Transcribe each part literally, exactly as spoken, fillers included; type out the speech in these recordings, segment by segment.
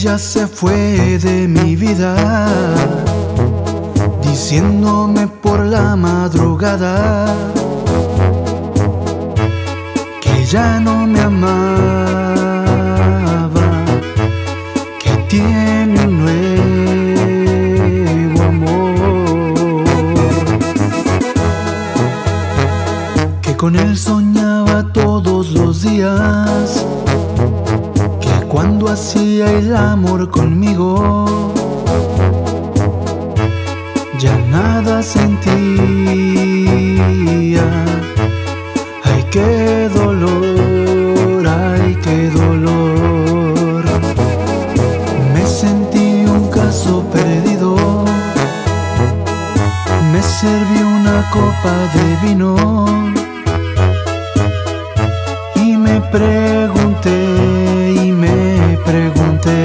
Ella se fue de mi vida, diciéndome por la madrugada que ya no me amaba, que tiene un nuevo amor, que con él soñaba todos los días, cuando hacía el amor conmigo ya nada sentía. Ay, qué dolor, ay, qué dolor. Me sentí un caso perdido. Me serví una copa de vino y me pregunté Pregunté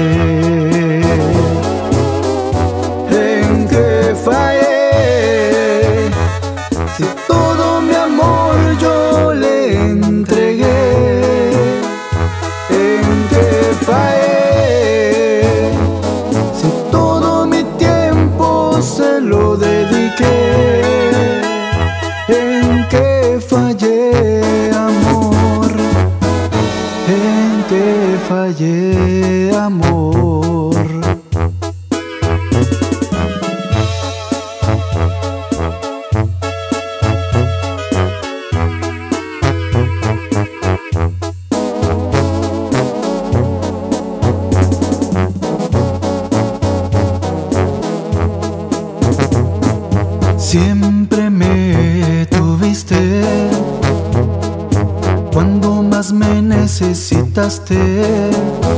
¿en qué fallé? Si todo mi amor yo le entregué. ¿En qué fallé? Si todo mi tiempo se lo dediqué. ¿En qué fallé, amor? ¿En qué fallé, amor? Siempre me tuviste cuando más me necesitaste.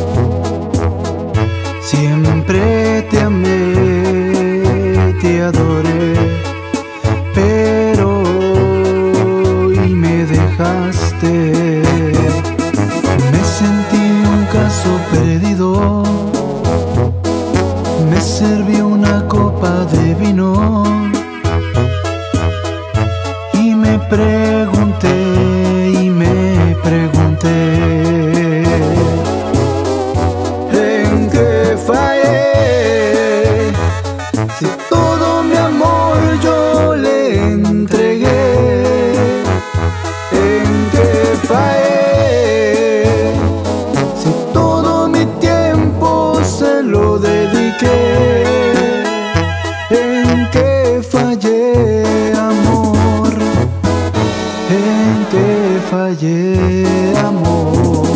Siempre te amé, te adoré, pero hoy me dejaste. Me sentí un caso perdido. Me serví una copa de vino y me pregunté, y me pregunté ¿en qué fallé? Si todo mi amor yo le entregué. ¿En qué fallé? Si todo mi tiempo se lo dediqué. ¿En qué fallé, amor? ¿En qué fallé, amor?